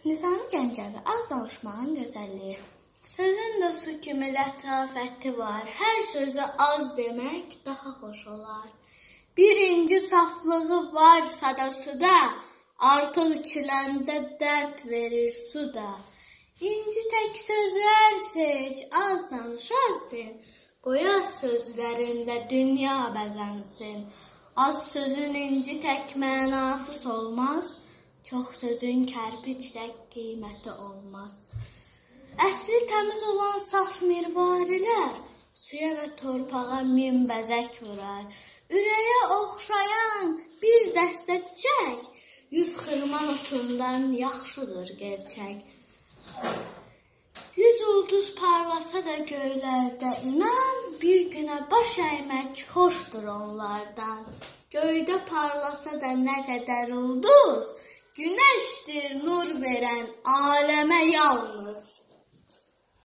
Nizami Gəncəvi, az danışmağın gözəlliyi. Sözün də su kimi lətafəti var, hər sözə az demək daha xoş olar. Birinci saflığı varsa da suda, artıq içiləndə dərd verir suda. İnci tək sözlər seç, az danışarsın, qoyaz sözlərində dünya bəzənsin. Az sözün inci tək mənasız olmaz, çox sözün kərpic tək qiyməti olmaz. Əsli təmiz olan saf mirvarilər, suya və torpağa min bəzək vurar. Ürəyə oxşayan bir dəstə çiçək, 100 xırman otundan yaxşıdır gerçək. 100 ulduz parlasa da göylərdə inan, bir günə baş əymək xoşdur onlardan. Göydə parlasa da nə qədər ulduz, günəşdir nur verən aləmə yalnız.